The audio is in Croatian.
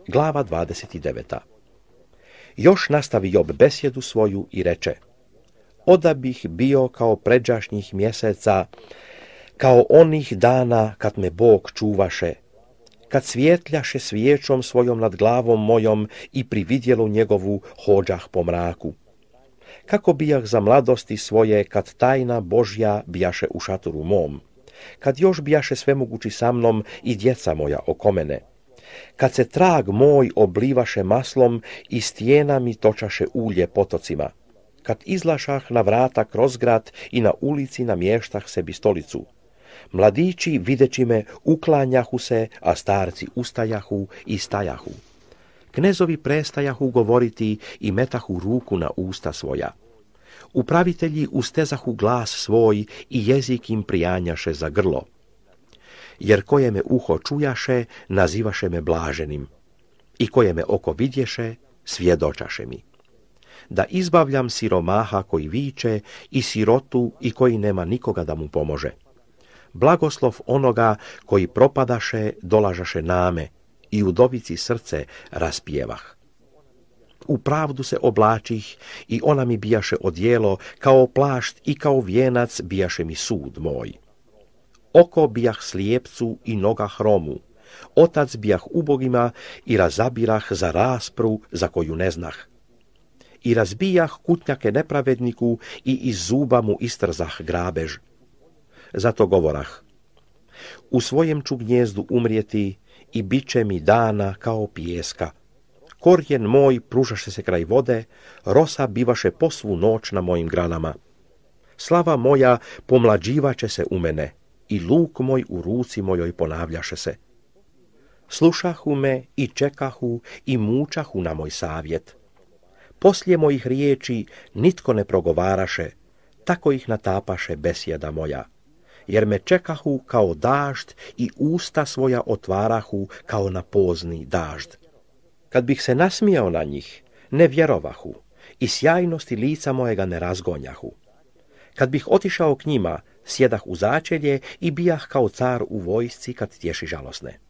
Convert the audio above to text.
Glava 29. Još nastavi Job besjedu svoju i reče: Oda bih bio kao pređašnjih mjeseca, kao onih dana kad me Bog čuvaše, kad svijetljaše svijećom svojom nad glavom mojom i pri vidjelu njegovu hođah po mraku. Kako bijah za mladosti svoje, kad tajna Božja bijaše u šatoru mom, kad još bijaše svemogući sa mnom i djeca moja oko mene, kad se trag moj oblivaše maslom i stijena mi točaše ulje potocima, kad izlašah na vrata kroz grad i na ulici namještah sebi stolicu. Mladići, videći me, uklanjahu se, a starci ustajahu i stajahu. Knezovi prestajahu govoriti i metahu ruku na usta svoja. Upravitelji ustezahu glas svoj i jezik im prijanjaše za grlo. Jer koje me uho čujaše, nazivaše me blaženim, i koje me oko vidješe, svjedočaše mi. Da izbavljam siromaha koji viče i sirotu i koji nema nikoga da mu pomože. Blagoslov onoga koji propadaše dolažaše name i udovici srce raspjevah. U pravdu se oblačih i ona mi bijaše odjelo, kao plašt i kao vijenac bijaše mi sud moj. Oko bijah slijepcu i noga hromu, otac bijah ubogima i razabirah za raspru za koju ne znah. I razbijah kutnjake nepravedniku i iz zuba mu istrzah grabež. Zato govorah: u svojem ću gnjezdu umrijeti i bit će mi dana kao pijeska. Korijen moj pružaše se kraj vode, rosa bivaše po svu noć na mojim granama. Slava moja pomlađivaće se u mene i luk moj u ruci mojoj ponavljaše se. Slušahu me i čekahu i mučahu na moj savjet. Poslije mojih riječi nitko ne progovaraše, tako ih natapaše besjeda moja. Jer me čekahu kao dažd i usta svoja otvarahu kao na pozni dažd. Kad bih se nasmijao na njih, ne vjerovahu i sjajnosti lica mojega ne razgonjahu. Kad bih otišao k njima, sjedah u začelje i bijah kao car u vojsci kad tješi žalosne.